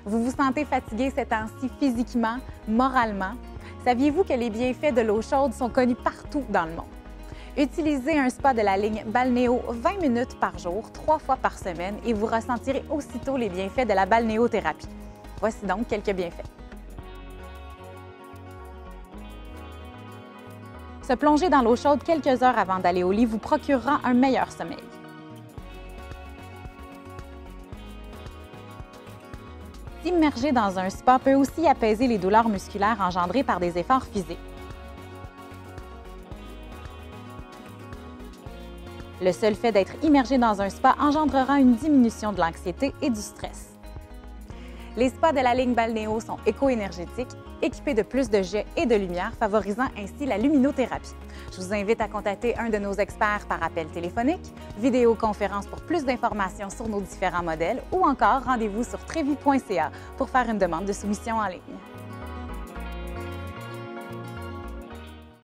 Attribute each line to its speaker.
Speaker 1: Vous vous sentez fatigué ces temps-ci physiquement, moralement? Saviez-vous que les bienfaits de l'eau chaude sont connus partout dans le monde? Utilisez un spa de la ligne Balnéo 20 minutes par jour, 3 fois par semaine et vous ressentirez aussitôt les bienfaits de la balnéothérapie. Voici donc quelques bienfaits. Se plonger dans l'eau chaude quelques heures avant d'aller au lit vous procurera un meilleur sommeil. S'immerger dans un spa peut aussi apaiser les douleurs musculaires engendrées par des efforts physiques. Le seul fait d'être immergé dans un spa engendrera une diminution de l'anxiété et du stress. Les spas de la ligne Balnéo sont éco-énergétiques, équipés de plus de jets et de lumière, favorisant ainsi la luminothérapie. Je vous invite à contacter un de nos experts par appel téléphonique, vidéoconférence pour plus d'informations sur nos différents modèles ou encore rendez-vous sur trevi.ca pour faire une demande de soumission en ligne.